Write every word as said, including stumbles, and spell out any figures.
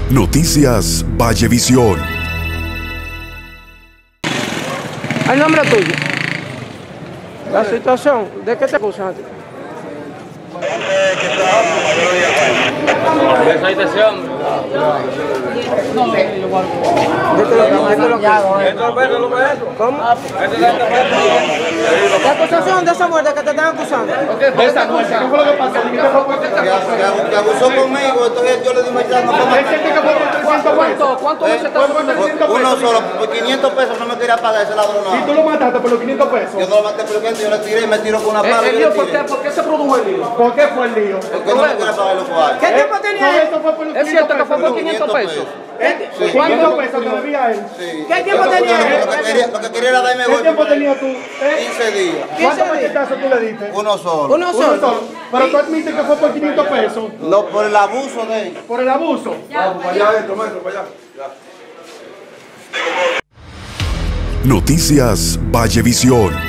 Noticias Vallevisión. ¿El nombre tuyo? La situación, ¿de qué te acusan? Deshabitación. ¿Cómo? ¿La acusación de esa muerte que te están acusando? ¿De esa muerte? ¿Qué fue lo que pasó? Que abusó conmigo, entonces yo le di machado. ¿Cuánto? ¿Cuánto se está acusando? Uno solo, por quinientos pesos no me quería pagar ese ladrón. ¿Y tú lo mataste por los quinientos pesos? Yo no lo maté por los quinientos, yo le tiré y me tiró con una pala. ¿El lío por qué? ¿Por qué se produjo el lío? ¿Por qué fue el lío? Porque no me quería pagar los cuartos. ¿Qué tiempo tenía él? Eso fue por los ¿Es cierto que fue por quinientos quinientos pesos? pesos. ¿Cuántos pesos te debía él? ¿Qué tiempo tenía él? Lo que quería, lo que quería era darme ¿Qué golpe. tiempo tenías tú? ¿Eh? quince días. ¿Cuántos machetazos tú le diste? Uno solo. Uno Uno solo. solo. Pero tú admites que fue por quinientos pesos. No, por el abuso de él. Por el abuso. Noticias Vallevisión.